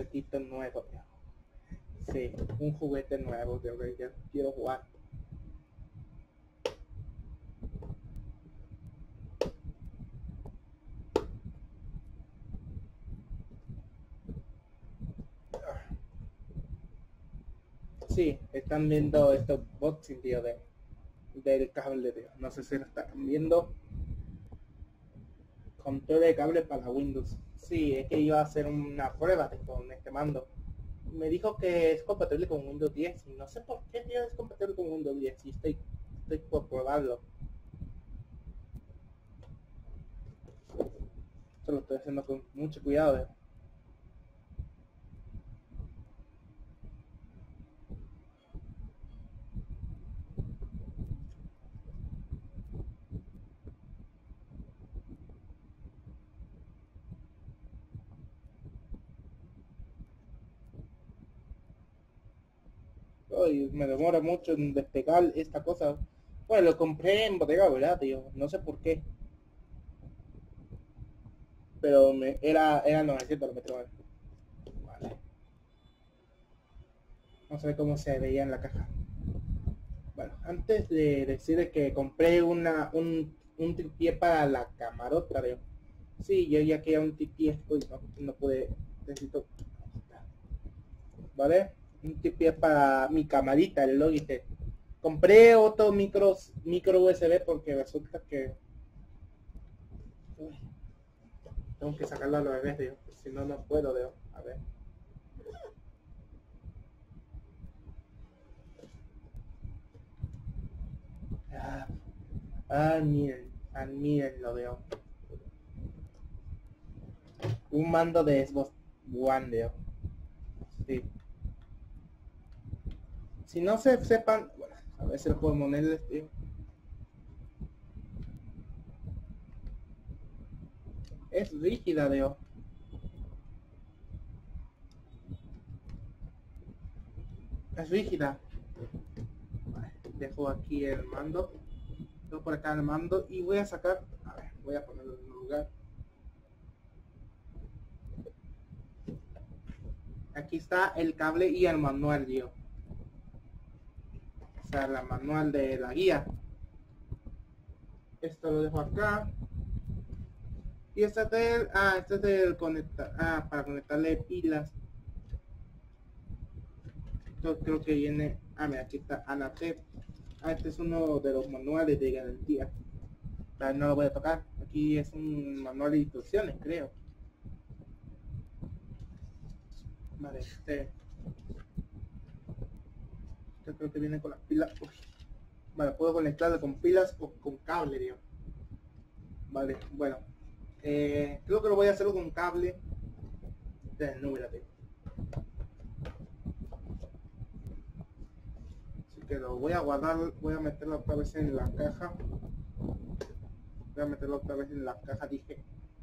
juguetito nuevo, tío. Sí, un juguete nuevo, tío, que ya quiero jugar. Sí, están viendo estos boxing, tío, del cable, tío. No sé si lo están viendo. Control de cable para Windows. Sí, es que iba a hacer una prueba con este mando. Me dijo que es compatible con Windows 10 y no sé por qué, tío, es compatible con Windows 10 y estoy por probarlo. Esto lo estoy haciendo con mucho cuidado, tío. Ay, me demora mucho en despegar esta cosa. Bueno, lo compré en bodega, ¿verdad, tío? No sé por qué. Pero era 900 lo metro. Vale. Vamos a ver cómo se veía en la caja. Bueno, antes de decir que compré un tripié para la camarota, tío. Sí, yo ya quería un tripié. Uy, no pude. Necesito. ¿Vale? Un tripié para mi camarita, el Logitech. Compré otro micro USB porque resulta que uy, tengo que sacarlo a los bebés, tío. Si no, no puedo, tío. A ver. Ah, miren, lo veo. Un mando de Xbox One, tío. Sí. Si no se sepan, bueno, a ver si lo puedo ponerles, tío. Es rígida, tío. Es rígida. Vale, dejo aquí el mando. Dejo por acá el mando y voy a sacar. A ver, voy a ponerlo en un lugar. Aquí está el cable y el manual, tío. O sea, la manual de la guía. Esto lo dejo acá. Y este es del conectar. Para conectarle pilas. Esto creo que viene. Mira, aquí está Anatep. Este es uno de los manuales de garantía. No lo voy a tocar. Aquí es un manual de instrucciones, creo. Vale, este creo que viene con las pilas. Uy. Vale, puedo conectarlo con pilas o con cable, tío. Vale, bueno. Creo que lo voy a hacer con cable. Desnúbrate. Así que lo voy a guardar. Voy a meterlo otra vez en la caja. Voy a meterlo otra vez en la caja, dije.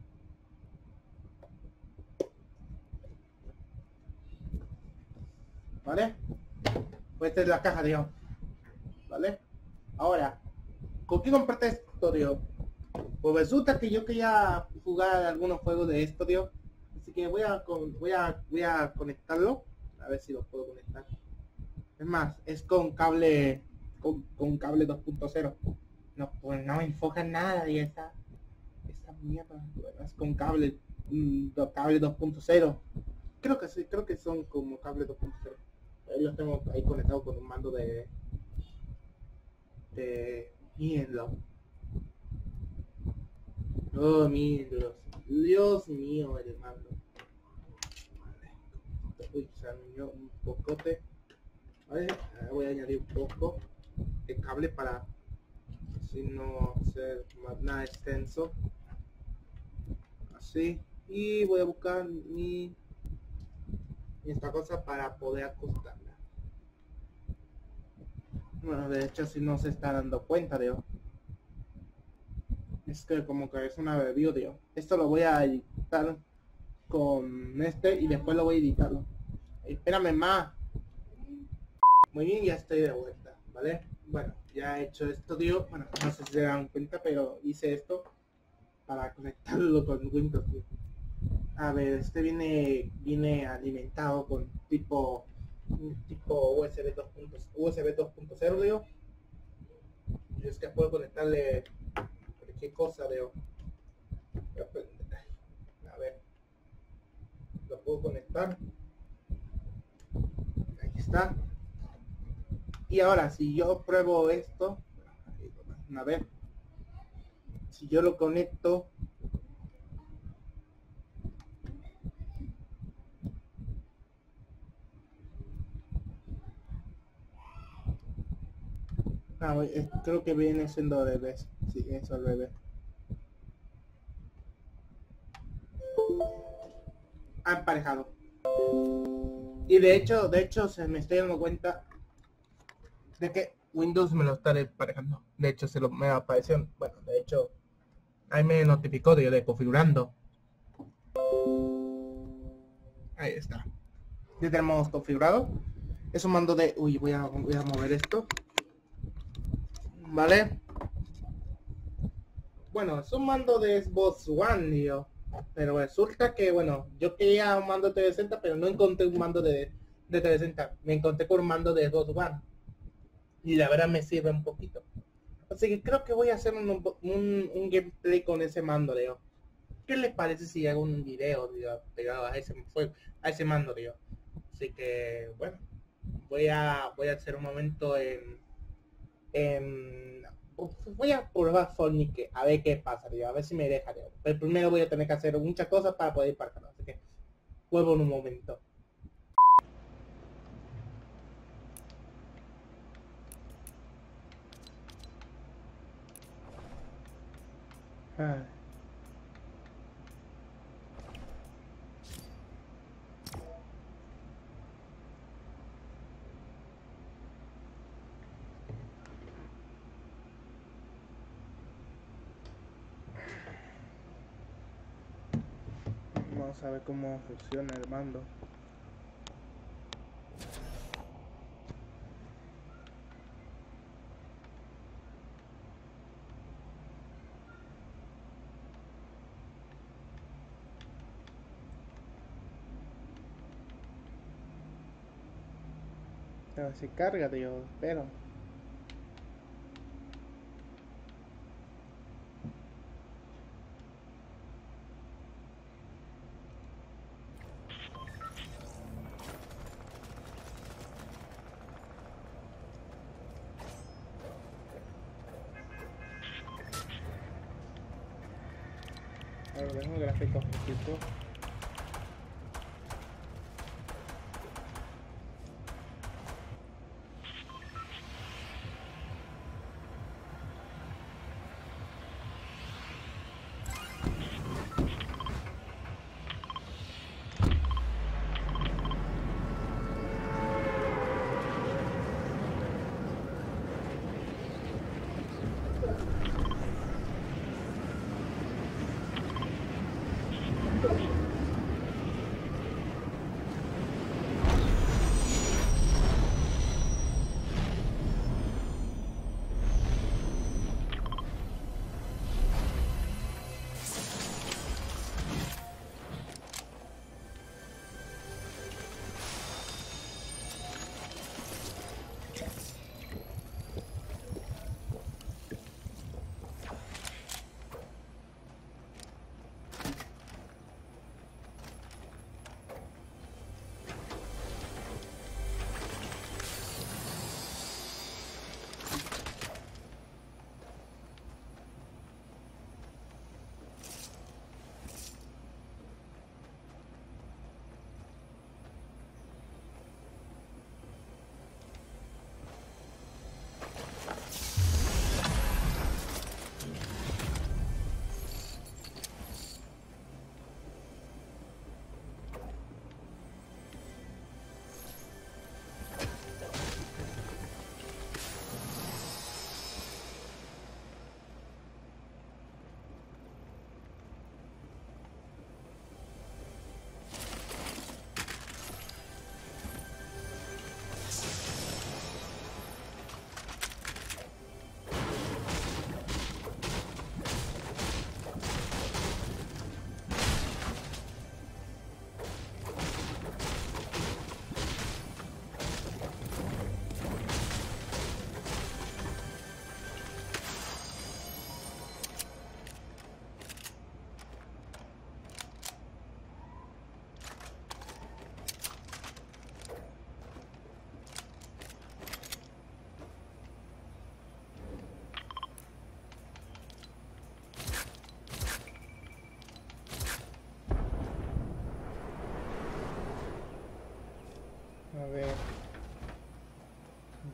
¿Vale? Pues esta es la caja, tío. ¿Vale? Ahora, ¿con qué compraste esto, tío? Pues resulta que yo quería jugar algunos juegos de esto, tío. Así que voy a conectarlo. A ver si lo puedo conectar. Es más, es con cable con cable 2.0. No, pues no me enfoca nada y esta mierda. Bueno, es con cable 2.0. Creo que sí, creo que son como cable 2.0. Yo los tengo ahí conectados con un mando de mírenlo. Oh, mírenlo. Dios mío, el mando. Uy, se añadió un pocote. Vale, voy a añadir un poco de cable para así no hacer nada extenso. Así. Y voy a buscar esta cosa para poder ajustarla. Bueno, de hecho si no se está dando cuenta, tío. Es que como que es una review, tío. Esto lo voy a editar con este y después lo voy a editarlo. Espérame más. Muy bien, ya estoy de vuelta, ¿vale? Bueno, ya he hecho esto, tío. Bueno, no sé si se dan cuenta, pero hice esto para conectarlo con Windows, tío. A ver, este viene alimentado con tipo USB 2.0, digo. Y es que puedo conectarle cualquier cosa, digo. A ver, lo puedo conectar. Ahí está. Y ahora, si yo pruebo esto, a ver, si yo lo conecto, creo que viene siendo al revés. Sí, es al revés. Ha emparejado. Y de hecho se me estoy dando cuenta de que Windows me lo está emparejando. De hecho me apareció, bueno, de hecho ahí me notificó de configurando. Ahí está. Ya tenemos configurado. Es un mando de... Uy, voy a mover esto. ¿Vale? Bueno, es un mando de Xbox One, tío. Pero resulta que, bueno, yo quería un mando de 360, pero no encontré un mando de 360. Me encontré con un mando de Xbox One. Y la verdad me sirve un poquito. Así que creo que voy a hacer un gameplay con ese mando, Leo. ¿Qué les parece si hago un video, tío, pegado a ese mando, tío? Así que, bueno, voy a hacer un momento voy a probar Sonic a ver qué pasa, tío, a ver si me deja, tío. Pero primero voy a tener que hacer muchas cosas para poder ir para acá, así que vuelvo en un momento. Ah. Vamos a ver cómo funciona el mando. A ver si carga, tío, espero. A ver, dejo gráficos un poquito.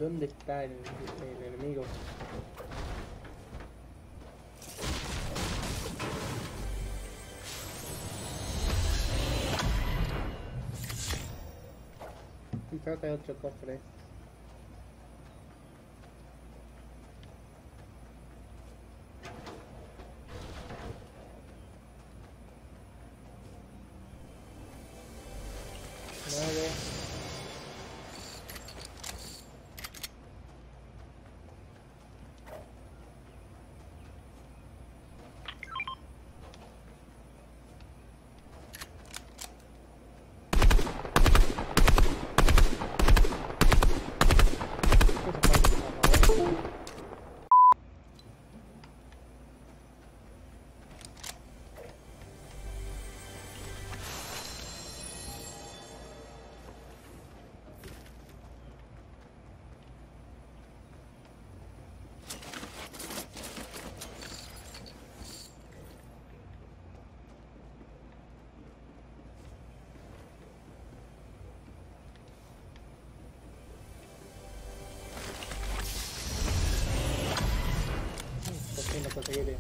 ¿Dónde está el enemigo? Quizás hay otro cofre. No conseguiré.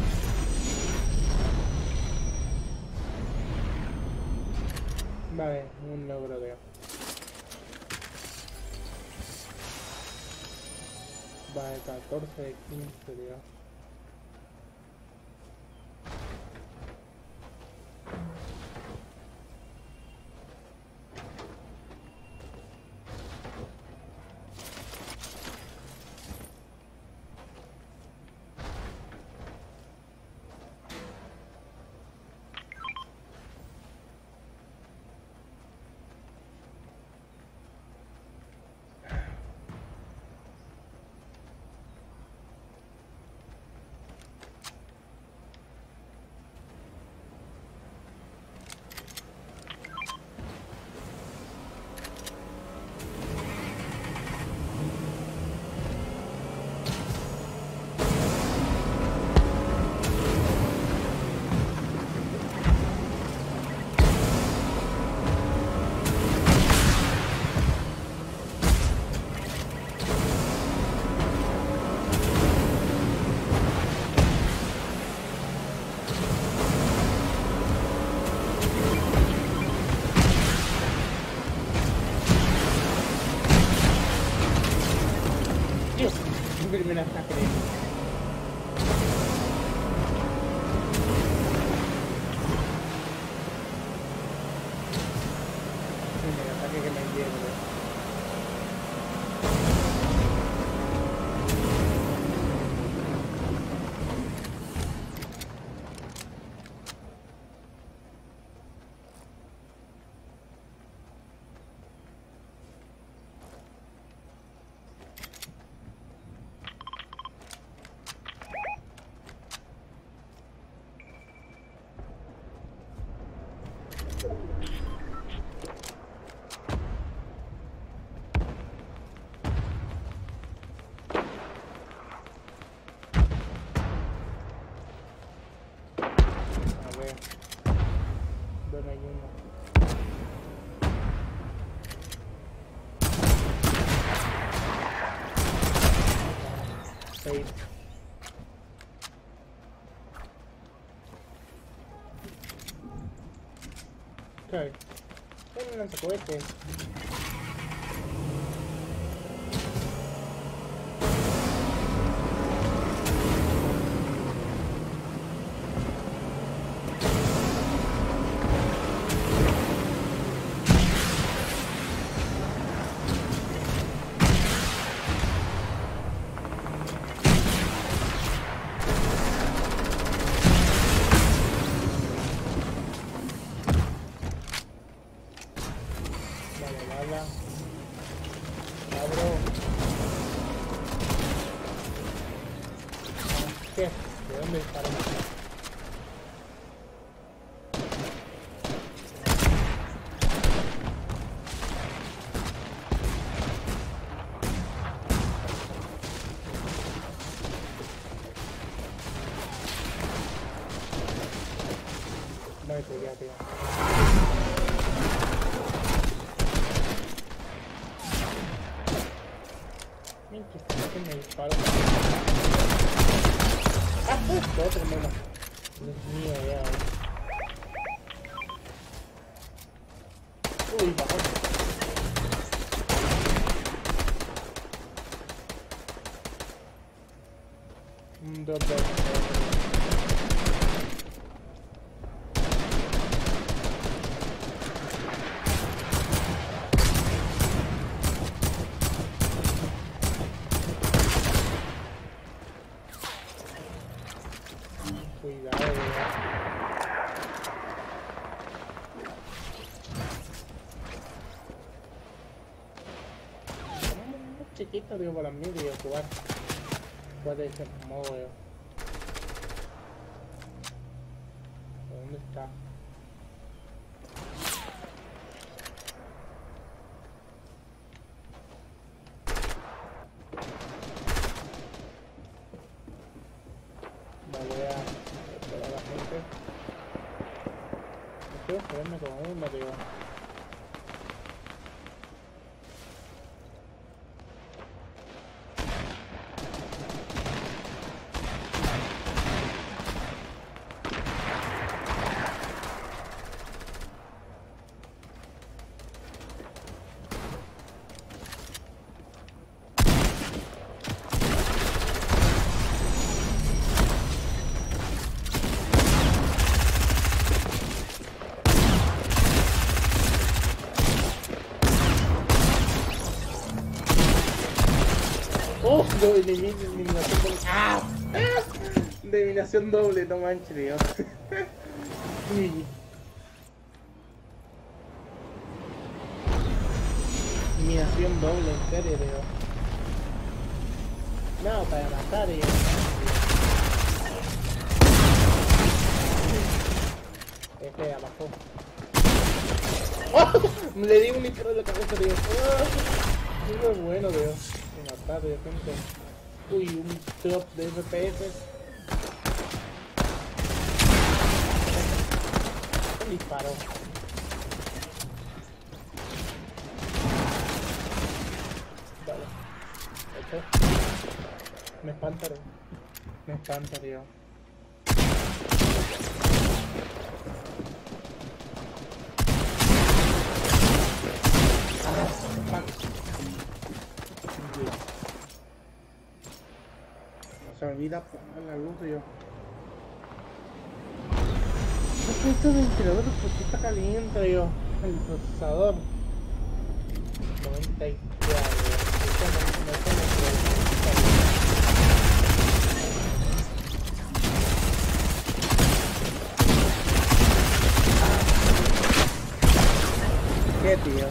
Vale, un logro veo. Vale, 14 de 15, tío. Me la está creyendo. El ataque que me entiende. Bueno, hay uno. Seis. Okay. Un lanzacohetes. ¿Qué? ¿De dónde disparan? No me pegué, tío. Que me disparo. Ah, otro menos. Dios mío, ya. Uy, bajó. Un drop de... Cuidado, chiquito, digo, para mí, digo, jugar. Puede ser modo, digo. ¿Dónde está? Voy a esperar a la gente. No quiero esperarme con uno, digo. ¡Oh! Eliminación doble. ¡Ah! Eliminación doble, no manches, Dios. Uy. Eliminación doble, en serio, Dios. No, para matar, Dios. Este abajo. ¡Oh! Le di un disparo en la cabeza, Dios. ¡Oh! Muy bueno, Dios. Matar de repente. Uy, un drop de FPS. Un disparo. Vale. Hecho. Me espantaré. Me espantaría. Se olvida apagar la luz, yo. Este ventilador porque está caliente, yo. El procesador. 94. ¿Qué, tío?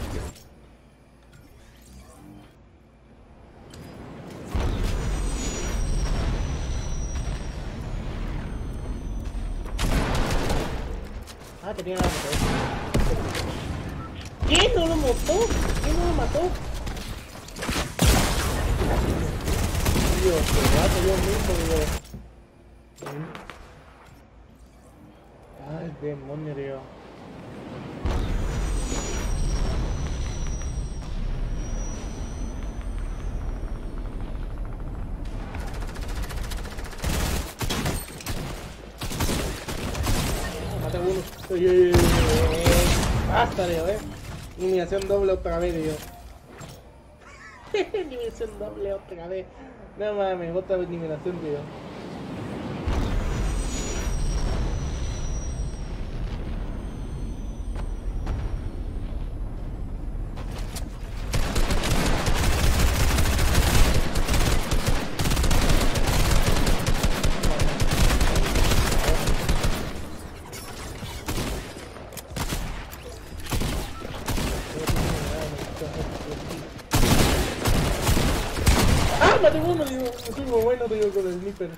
Ah, tenía la moto. ¿Quién no lo mató? ¿Quién no lo mató? Dios, que mato yo mismo, Dios. Ay, demonio, Dios. Mata uno. Basta, Dios, Eliminación doble otra vez, Dios. Eliminación doble otra vez. No mames, otra eliminación, Dios. Mate uno, digo, estoy muy bueno, digo, con el sniper.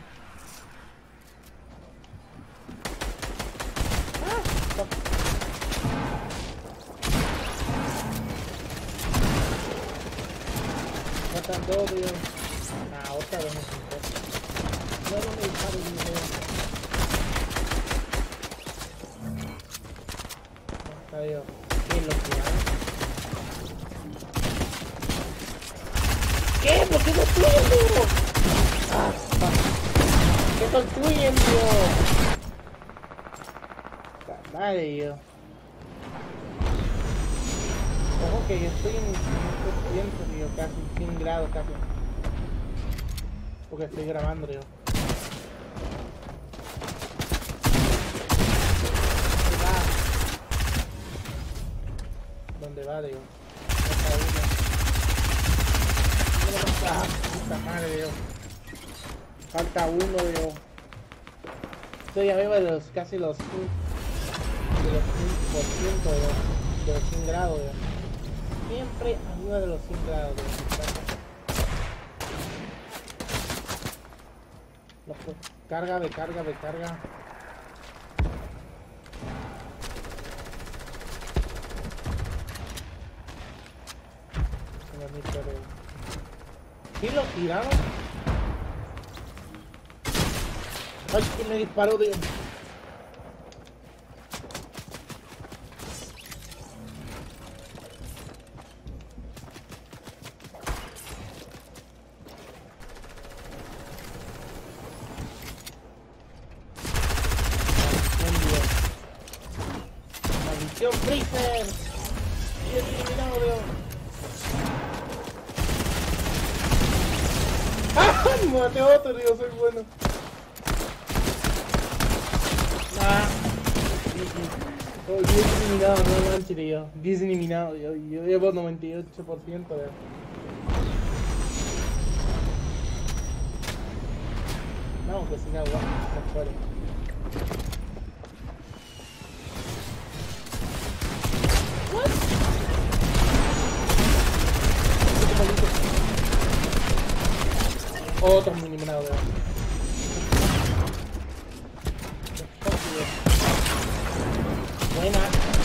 Matan dos, digo. Ah, otra vez me siento. No me dispares, digo. Adiós. ¿Quién lo tira? ¿Qué? ¿Por qué construyen, tío? Ah, ¿qué construyen, tío? Madre, tío. Ojo que yo estoy en 100%, tío, casi 100 grados, casi. Porque estoy grabando, tío. ¿Dónde va, tío? Falta uno. Puta madre, tío. Falta uno, tío. Estoy arriba de los casi los 5%, de los 100 grados, tío. Siempre arriba de los 100 grados, tío. Carga, de carga, de carga. ¿Sí lo tiraron? Ay, que me disparó, tío. ¡Maldición, Freezer! ¡Y es eliminado, tío! ¡Ah! Maté otro, tío, soy bueno. Ah. Oh, 10 eliminados, no manches, tío. 10 eliminados, yo llevo 98%, tío. No, que sin agua, no fuera. Otro eliminado, tío. Buena.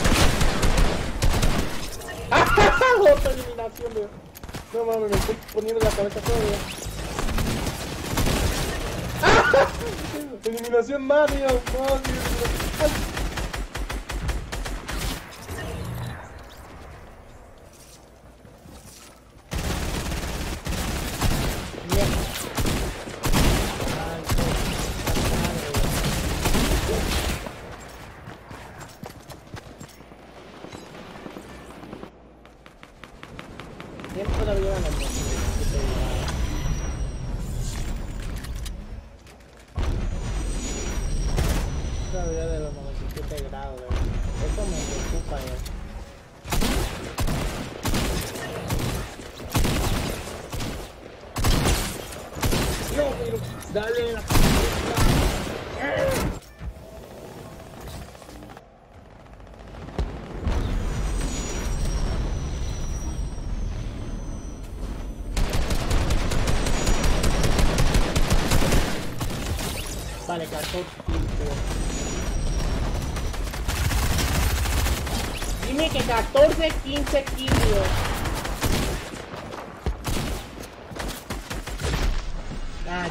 Otra eliminación, tío. No mames, me estoy poniendo la cabeza todavía. Eliminación más, tío. No, tío. Siempre la vida ganando. La vida de los 97 grados, eso me preocupa, No, pero dale la Vale, 14 kills. Dime que 14, 15 kills. Ah,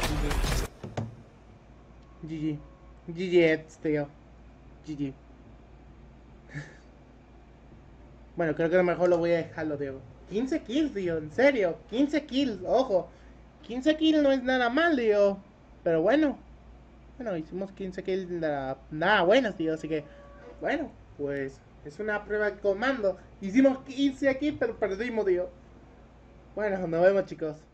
GG. GG, tío. GG. Bueno, creo que a lo mejor lo voy a dejarlo, tío. 15 kills, tío, en serio. 15 kills, ojo. 15 kills no es nada mal, tío. Pero bueno. Bueno, hicimos 15 kills, nada buenos, tío, así que, bueno, pues, es una prueba de comando. Hicimos 15 aquí, pero perdimos, tío. Bueno, nos vemos, chicos.